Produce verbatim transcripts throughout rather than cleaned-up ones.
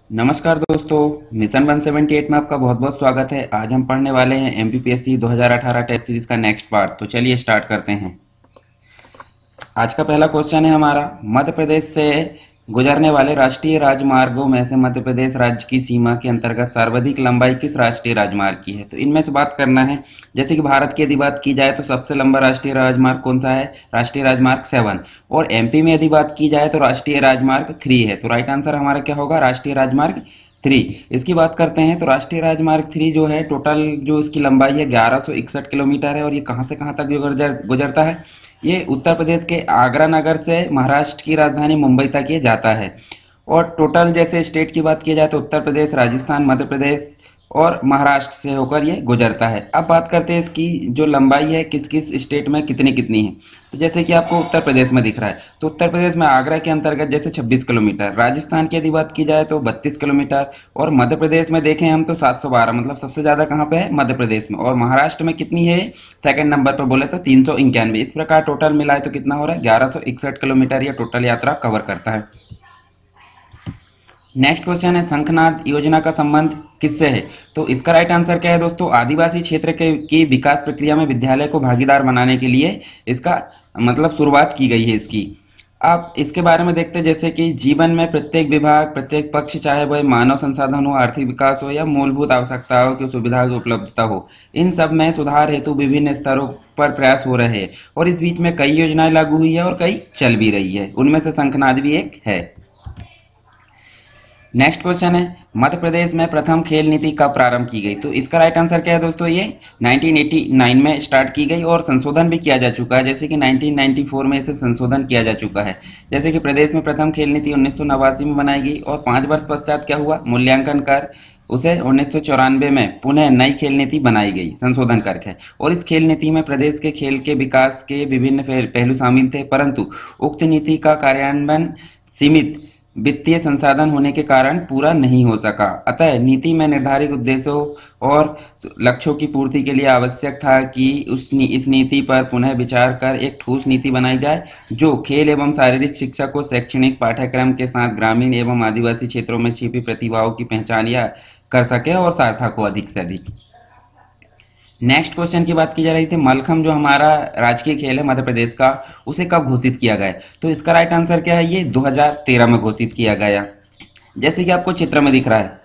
नमस्कार दोस्तों। Mission one seventy eight में आपका बहुत बहुत स्वागत है। आज हम पढ़ने वाले हैं एमपीपीएससी दो हज़ार अठारह टेस्ट सीरीज का नेक्स्ट पार्ट। तो चलिए स्टार्ट करते हैं। आज का पहला क्वेश्चन है हमारा, मध्य प्रदेश से गुजरने वाले राष्ट्रीय राजमार्गों में से मध्य प्रदेश राज्य की सीमा के अंतर्गत सर्वाधिक लंबाई किस राष्ट्रीय राजमार्ग की है। तो इनमें से बात करना है। जैसे कि भारत की यदि बात की जाए तो सबसे लंबा राष्ट्रीय राजमार्ग कौन सा है, राष्ट्रीय राजमार्ग सेवन। और एमपी में यदि बात की जाए तो राष्ट्रीय राजमार्ग थ्री है। तो राइट आंसर हमारा क्या होगा, राष्ट्रीय राजमार्ग थ्री। इसकी बात करते हैं तो राष्ट्रीय राजमार्ग थ्री जो है, टोटल जो इसकी लंबाई है ग्यारह सौ इकसठ किलोमीटर है। और ये कहाँ से कहाँ तक गुजर गुजरता है, ये उत्तर प्रदेश के आगरा नगर से महाराष्ट्र की राजधानी मुंबई तक ये जाता है। और टोटल जैसे स्टेट की बात की जाए तो उत्तर प्रदेश, राजस्थान, मध्य प्रदेश और महाराष्ट्र से होकर ये गुजरता है। अब बात करते हैं इसकी जो लंबाई है किस किस स्टेट में कितनी कितनी है। तो जैसे कि आपको उत्तर प्रदेश में दिख रहा है, तो उत्तर प्रदेश में आगरा के अंतर्गत जैसे छब्बीस किलोमीटर, राजस्थान की यदि बात की जाए तो बत्तीस किलोमीटर, और मध्य प्रदेश में देखें हम तो सात सौ बारह, मतलब सबसे ज़्यादा कहाँ पे है, मध्य प्रदेश में। और महाराष्ट्र में कितनी है, सेकंड नंबर पर बोले तो तीन सौ इक्यानवे। इस प्रकार टोटल मिलाए तो कितना हो रहा है, ग्यारह सौ इकसठ किलोमीटर ये टोटल यात्रा कवर करता है। नेक्स्ट क्वेश्चन है, शंखनाद योजना का संबंध किससे है। तो इसका राइट आंसर क्या है दोस्तों, आदिवासी क्षेत्र के की विकास प्रक्रिया में विद्यालय को भागीदार बनाने के लिए इसका मतलब शुरुआत की गई है इसकी। आप इसके बारे में देखते हैं जैसे कि जीवन में प्रत्येक विभाग, प्रत्येक पक्ष, चाहे वह मानव संसाधन हो, आर्थिक विकास हो या मूलभूत आवश्यकताओं की सुविधा की उपलब्धता हो, इन सब में सुधार हेतु विभिन्न स्तरों पर प्रयास हो रहे हैं। और इस बीच में कई योजनाएं लागू हुई है और कई चल भी रही है, उनमें से शंखनाद भी एक है। नेक्स्ट क्वेश्चन है, मध्य प्रदेश में प्रथम खेल नीति कब प्रारंभ की गई। तो इसका राइट आंसर क्या है दोस्तों, ये नाइनटीन एटी नाइन में स्टार्ट की गई और संशोधन भी किया जा चुका है। जैसे कि नाइनटीन नाइंटी फोर में इसे संशोधन किया जा चुका है। जैसे कि प्रदेश में प्रथम खेल नीति उन्नीस सौ नवासी में बनाई गई और पाँच वर्ष पश्चात क्या हुआ, मूल्यांकन कर उसे उन्नीस सौ चौरानवे में पुनः नई खेल नीति बनाई गई संशोधन करके। और इस खेल नीति में प्रदेश के खेल के विकास के विभिन्न पहलू शामिल थे, परंतु उक्त नीति का कार्यान्वयन सीमित वित्तीय संसाधन होने के कारण पूरा नहीं हो सका। अतः नीति में निर्धारित उद्देश्यों और लक्ष्यों की पूर्ति के लिए आवश्यक था कि उस नी, इस नीति पर पुनः विचार कर एक ठोस नीति बनाई जाए जो खेल एवं शारीरिक शिक्षा को शैक्षणिक पाठ्यक्रम के साथ ग्रामीण एवं आदिवासी क्षेत्रों में छिपी प्रतिभाओं की पहचान या कर सके और सार्थक हो अधिक से अधिक। नेक्स्ट क्वेश्चन की बात की जा रही थी, मलखम जो हमारा राजकीय खेल है मध्य प्रदेश का, उसे कब घोषित किया गया। तो इसका राइट आंसर क्या है, ये दो हज़ार तेरह में घोषित किया गया। जैसे कि आपको चित्र में दिख रहा है,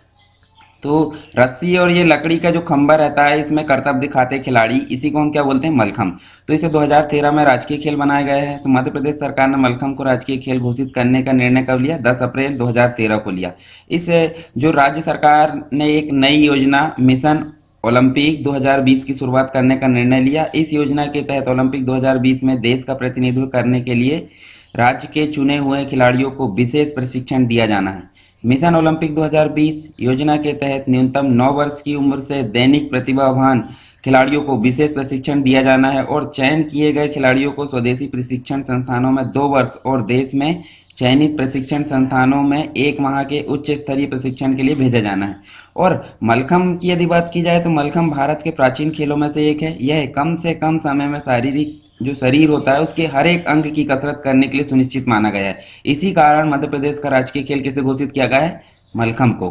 तो रस्सी और ये लकड़ी का जो खंभा रहता है, इसमें करतब दिखाते खिलाड़ी, इसी को हम क्या बोलते हैं, मलखम। तो इसे दो हज़ार तेरह में राजकीय खेल बनाया गया है। तो मध्य प्रदेश सरकार ने मलखम को राजकीय खेल घोषित करने का निर्णय कब लिया, दस अप्रैल दो हज़ार तेरह को लिया। इस जो राज्य सरकार ने एक नई योजना मिशन ओलंपिक दो हज़ार बीस की शुरुआत करने का निर्णय लिया। इस योजना के तहत ओलंपिक दो हज़ार बीस में देश का प्रतिनिधित्व करने के लिए राज्य के चुने हुए खिलाड़ियों को विशेष प्रशिक्षण दिया जाना है। मिशन ओलंपिक दो हज़ार बीस योजना के तहत न्यूनतम नौ वर्ष की उम्र से दैनिक प्रतिभावान खिलाड़ियों को विशेष प्रशिक्षण दिया जाना है और चयन किए गए खिलाड़ियों को स्वदेशी प्रशिक्षण संस्थानों में दो वर्ष और देश में चयनित प्रशिक्षण संस्थानों में एक माह के उच्च स्तरीय प्रशिक्षण के लिए भेजा जाना है। और मलखम की यदि बात की जाए तो मलखम भारत के प्राचीन खेलों में से एक है। यह कम से कम समय में शारीरिक जो शरीर होता है उसके हर एक अंग की कसरत करने के लिए सुनिश्चित माना गया है। इसी कारण मध्य प्रदेश का राजकीय खेल किसे घोषित किया गया है, मलखम को।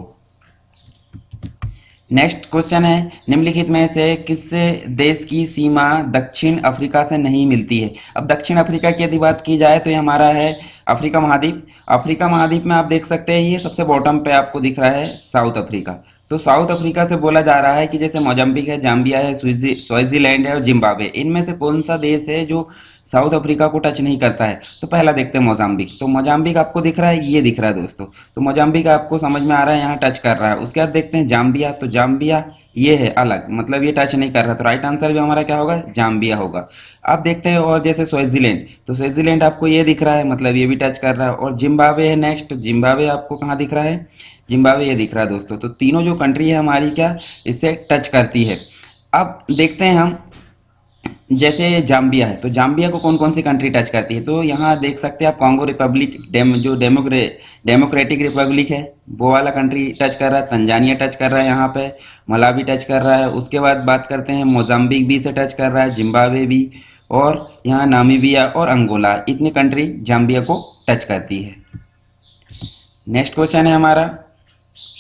नेक्स्ट क्वेश्चन है, निम्नलिखित में से किस देश की सीमा दक्षिण अफ्रीका से नहीं मिलती है। अब दक्षिण अफ्रीका की यदि बात की जाए तो ये हमारा है अफ्रीका महाद्वीप। अफ्रीका महाद्वीप में आप देख सकते हैं ये सबसे बॉटम पे आपको दिख रहा है साउथ अफ्रीका। तो साउथ अफ्रीका से बोला जा रहा है कि जैसे मोजाम्बिक है, जाम्बिया है, स्विट्जरलैंड है और जिम्बाब्वे, इनमें से कौन सा देश है जो साउथ अफ्रीका को टच नहीं करता है। तो पहला देखते हैं मोजाम्बिक। तो मोजाम्बिक आपको दिख रहा है, ये दिख रहा है दोस्तों। तो मोजाम्बिक आपको समझ में आ रहा है, यहाँ टच कर रहा है। उसके बाद देखते हैं जाम्बिया। तो जाम्बिया ये है अलग, मतलब ये टच नहीं कर रहा। तो राइट आंसर भी हमारा क्या होगा, जाम्बिया होगा। अब देखते हैं और जैसे स्विट्जरलैंड, तो स्विट्जरलैंड आपको ये दिख रहा है, मतलब ये भी टच कर रहा है। और जिम्बाब्वे है नेक्स्ट। तो जिम्बाब्वे आपको कहाँ दिख रहा है, जिम्बाब्वे ये दिख रहा है दोस्तों। तो तीनों जो कंट्री है हमारी क्या इससे टच करती है। अब देखते हैं हम जैसे जाम्बिया है, तो जाम्बिया को कौन कौन सी कंट्री टच करती है। तो यहाँ देख सकते हैं आप कॉन्गो रिपब्लिक, डेम जो डेमोक्रे डेमोक्रेटिक रिपब्लिक है वो वाला कंट्री टच कर रहा है। तंजानिया टच कर रहा है, यहाँ पे मलावी टच कर रहा है। उसके बाद बात करते हैं मोजाम्बिक भी से टच कर रहा है, जिम्बाब्वे भी, और यहाँ नामीबिया और अंगोला, इतनी कंट्री जाम्बिया को टच करती है। नेक्स्ट क्वेश्चन है हमारा,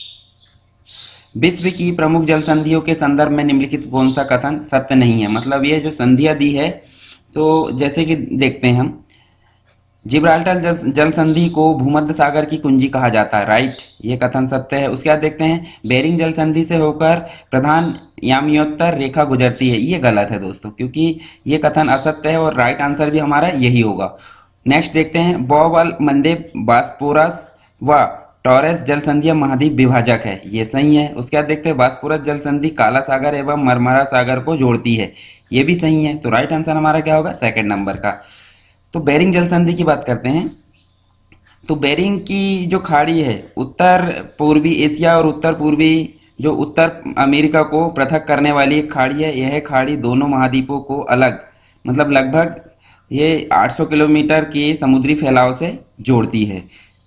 विश्व की प्रमुख जल संधियों के संदर्भ में निम्नलिखित कौन सा कथन सत्य नहीं है। मतलब ये जो संधियां दी है, तो जैसे कि देखते हैं हम, जिब्राल्टर जल, जल संधि को भूमध्य सागर की कुंजी कहा जाता है, राइट, ये कथन सत्य है। उसके बाद देखते हैं बेरिंग जल संधि से होकर प्रधान यामियोत्तर रेखा गुजरती है, ये गलत है दोस्तों, क्योंकि ये कथन असत्य है और राइट आंसर भी हमारा यही होगा। नेक्स्ट देखते हैं बॉबल मंदे बास्पोरस व टॉरस जल संधियां महाद्वीप विभाजक है, ये सही है। उसके बाद देखते हैं बास्पोरस जल संधि काला सागर एवं मरमरा सागर को जोड़ती है, ये भी सही है। तो राइट आंसर हमारा क्या होगा, सेकंड नंबर का। तो बेरिंग जल संधि की बात करते हैं। तो बेरिंग की जो खाड़ी है उत्तर पूर्वी एशिया और उत्तर पूर्वी जो उत्तर अमेरिका को पृथक करने वाली एक खाड़ी है। यह खाड़ी दोनों महाद्वीपों को अलग, मतलब लगभग ये आठ सौ किलोमीटर की समुद्री फैलाव से जोड़ती है।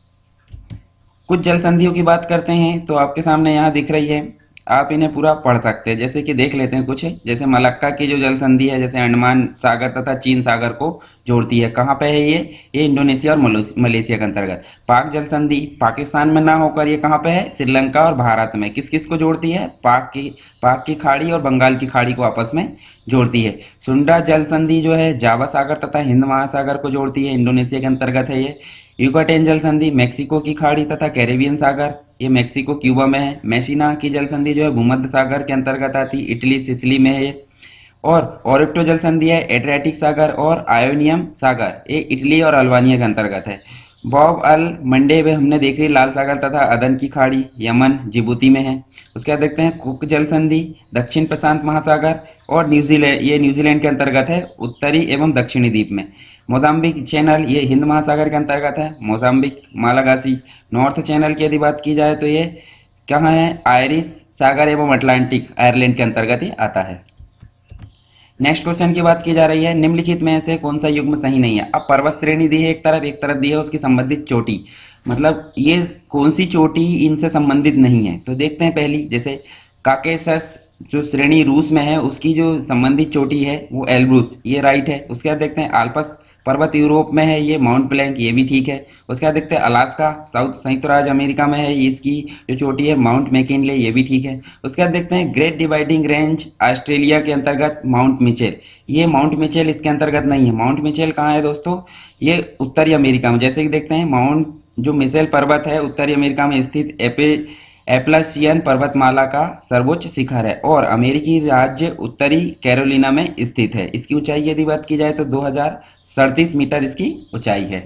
कुछ जल संधियों की बात करते हैं, तो आपके सामने यहाँ दिख रही है, आप इन्हें पूरा पढ़ सकते हैं। जैसे कि देख लेते हैं कुछ, जैसे मलक्का की जो जल संधि है, जैसे अंडमान सागर तथा चीन सागर को जोड़ती है, कहाँ पे है ये ये इंडोनेशिया और मलेशिया के अंतर्गत। पाक जल संधि पाकिस्तान में ना होकर ये कहाँ पे है, श्रीलंका और भारत में। किस किस को जोड़ती है, पाक की पाक की खाड़ी और बंगाल की खाड़ी को आपस में जोड़ती है। सुंडा जल संधि जो है जावा सागर तथा हिंद महासागर को जोड़ती है, इंडोनेशिया के अंतर्गत है ये। युकाटेन जल संधि मेक्सिको की खाड़ी तथा कैरेबियन सागर, ये मेक्सिको क्यूबा में है। मैसीना की जल संधि जो है भूमध्य सागर के अंतर्गत आती, इटली सिसिली में है ये। और ओरिप्टो जल संधि है एड्रियाटिक सागर और आयोनियम सागर, ये इटली और अल्बानिया के अंतर्गत है। बॉब अल मंडेब हमने देख रही लाल सागर तथा अदन की खाड़ी यमन जिबूती में है। उसके बाद देखते हैं कुक जल संधि दक्षिण प्रशांत महासागर और न्यूजीलैंड, ये न्यूजीलैंड के अंतर्गत है, उत्तरी एवं दक्षिणी द्वीप में। मोजाम्बिक चैनल ये हिंद महासागर के अंतर्गत है, मोजाम्बिक मालागासी। नॉर्थ चैनल की यदि बात की जाए तो ये कहाँ है, आयरिश सागर एवं अटलांटिक आयरलैंड के अंतर्गत ही आता है। नेक्स्ट क्वेश्चन की बात की जा रही है, निम्नलिखित में से कौन सा युग्म सही नहीं है। अब पर्वत श्रेणी दी है एक तरफ, एक तरफ दी है उसकी संबंधित चोटी, मतलब ये कौन सी चोटी इनसे संबंधित नहीं है। तो देखते हैं पहली, जैसे काकेशस जो श्रेणी रूस में है उसकी जो संबंधित चोटी है वो एल्ब्रूस, ये राइट है। उसके बाद देखते हैं आल्पस पर्वत यूरोप में है, ये माउंट ब्लैंक, ये भी ठीक है। उसके बाद देखते हैं अलास्का साउथ संयुक्त राज्य अमेरिका में है, इसकी जो चोटी है माउंट मैकिनले, ये भी ठीक है। उसके बाद देखते हैं ग्रेट डिवाइडिंग रेंज ऑस्ट्रेलिया के अंतर्गत माउंट मिचेल, ये माउंट मिचेल इसके अंतर्गत नहीं है। माउंट मिचेल कहाँ है दोस्तों, ये उत्तरी अमेरिका में। जैसे कि देखते हैं माउंट जो मिचेल पर्वत है उत्तरी अमेरिका में स्थित एपे एप्लासियन पर्वतमाला का सर्वोच्च शिखर है और अमेरिकी राज्य उत्तरी कैरोलिना में स्थित है। इसकी ऊंचाई यदि बात की जाए तो दो हजार सैंतीस मीटर इसकी ऊंचाई है।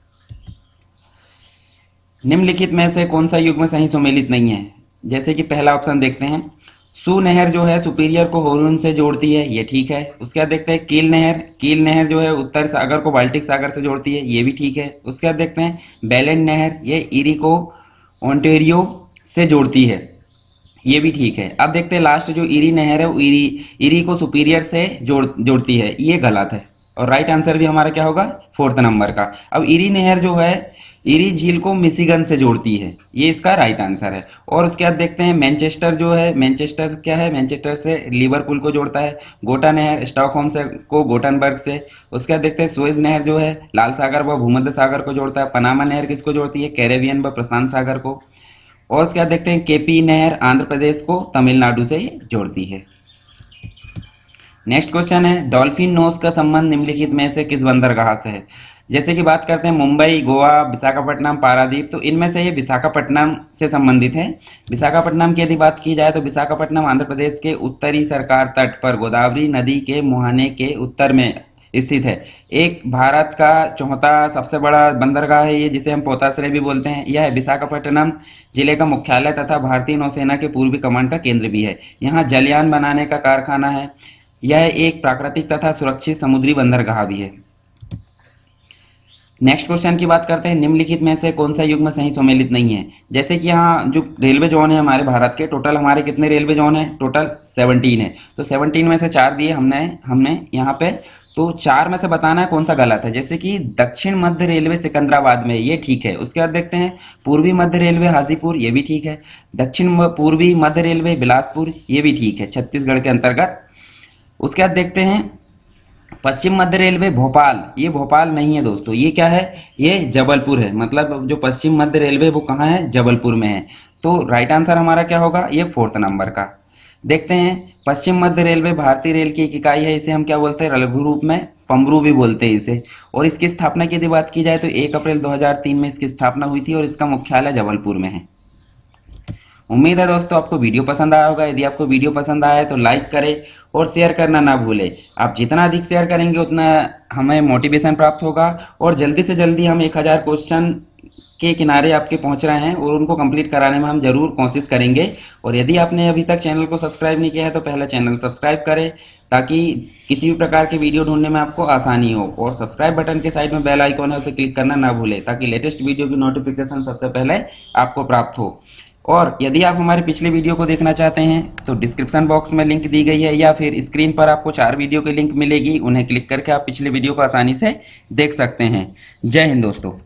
निम्नलिखित में से कौन सा युग्म सही सुमेलित नहीं है। जैसे कि पहला ऑप्शन देखते हैं, सू नहर जो है सुपीरियर को होरून से जोड़ती है, ये ठीक है। उसके बाद देखते हैं कील नहर, कील नहर जो है उत्तर सागर को बाल्टिक सागर से जोड़ती है, ये भी ठीक है। उसके बाद देखते हैं बेलेन नहर, ये इरी को ओंटेरियो से जोड़ती है, ये भी ठीक है। अब देखते हैं लास्ट जो इरी नहर है वो इरी इरी को सुपीरियर से जोड़ जोड़ती है, ये गलत है और राइट आंसर भी हमारा क्या होगा, फोर्थ नंबर का। अब इरी नहर जो है इरी झील को मिशिगन से जोड़ती है, ये इसका राइट आंसर है। और उसके बाद देखते हैं मैनचेस्टर जो है, मैनचेस्टर क्या है, मैनचेस्टर से लिवरपूल को जोड़ता है। गोटा नहर स्टॉकहोम से को गोटनबर्ग से। उसके बाद देखते हैं सुएज नहर जो है लाल सागर व भूमध्य सागर को जोड़ता है। पनामा नहर किसको जोड़ती है, कैरेबियन व प्रशांत सागर को। और उसके बाद देखते हैं केपी नहर आंध्र प्रदेश को तमिलनाडु से जोड़ती है। नेक्स्ट क्वेश्चन है, डॉल्फिन नोज का संबंध निम्नलिखित में से किस बंदरगाह से है। जैसे कि बात करते हैं मुंबई, गोवा, विशाखापट्टनम, पारादीप, तो इनमें से ये विशाखापट्टनम से संबंधित है। विशाखापट्टनम की यदि बात की जाए तो विशाखापट्टनम आंध्र प्रदेश के उत्तरी सरकार तट पर गोदावरी नदी के मुहाने के उत्तर में स्थित है। एक भारत का चौथा सबसे बड़ा बंदरगाह है ये, जिसे हम पोताश्रय भी बोलते हैं। यह विशाखापट्टनम जिले का मुख्यालय तथा भारतीय नौसेना के पूर्वी कमांड का केंद्र भी है। यहाँ जलयान बनाने का कारखाना है। यह एक प्राकृतिक तथा सुरक्षित समुद्री बंदरगाह भी है। नेक्स्ट क्वेश्चन की बात करते हैं, निम्नलिखित में से कौन सा युग्म सही सम्मिलित नहीं है। जैसे कि यहाँ जो रेलवे जोन है हमारे भारत के, टोटल हमारे कितने रेलवे जोन है, टोटल सेवनटीन है। तो सेवनटीन में से चार दिए हमने हमने यहाँ पे, तो चार में से बताना है कौन सा गलत है। जैसे कि दक्षिण मध्य रेलवे सिकंदराबाद में, ये ठीक है। उसके बाद देखते हैं पूर्वी मध्य रेलवे हाजीपुर, ये भी ठीक है। दक्षिण पूर्वी मध्य रेलवे बिलासपुर, ये भी ठीक है, छत्तीसगढ़ के अंतर्गत। उसके बाद देखते हैं पश्चिम मध्य रेलवे भोपाल, ये भोपाल नहीं है दोस्तों, ये क्या है, ये जबलपुर है। मतलब जो पश्चिम मध्य रेलवे वो कहाँ है, जबलपुर में है। तो राइट आंसर हमारा क्या होगा, ये फोर्थ नंबर का। देखते हैं, पश्चिम मध्य रेलवे भारतीय रेल की एक इकाई है, इसे हम क्या बोलते हैं, लघु रूप में पमरू भी बोलते हैं इसे। और इसकी स्थापना की यदि बात की जाए तो एक अप्रैल दो हज़ार तीन में इसकी स्थापना हुई थी और इसका मुख्यालय जबलपुर में है। उम्मीद है दोस्तों आपको वीडियो पसंद आया होगा। यदि आपको वीडियो पसंद आया है तो लाइक करें और शेयर करना ना भूलें। आप जितना अधिक शेयर करेंगे उतना हमें मोटिवेशन प्राप्त होगा और जल्दी से जल्दी हम एक हज़ार क्वेश्चन के किनारे आपके पहुंच रहे हैं और उनको कंप्लीट कराने में हम जरूर कोशिश करेंगे। और यदि आपने अभी तक चैनल को सब्सक्राइब नहीं किया है तो पहले चैनल सब्सक्राइब करें ताकि किसी भी प्रकार के वीडियो ढूंढने में आपको आसानी हो। और सब्सक्राइब बटन के साइड में बेल आइकॉन है, उसे क्लिक करना ना भूलें ताकि लेटेस्ट वीडियो की नोटिफिकेशन सबसे पहले आपको प्राप्त हो। और यदि आप हमारे पिछले वीडियो को देखना चाहते हैं तो डिस्क्रिप्शन बॉक्स में लिंक दी गई है या फिर स्क्रीन पर आपको चार वीडियो की लिंक मिलेगी, उन्हें क्लिक करके आप पिछले वीडियो को आसानी से देख सकते हैं। जय हिंद दोस्तों।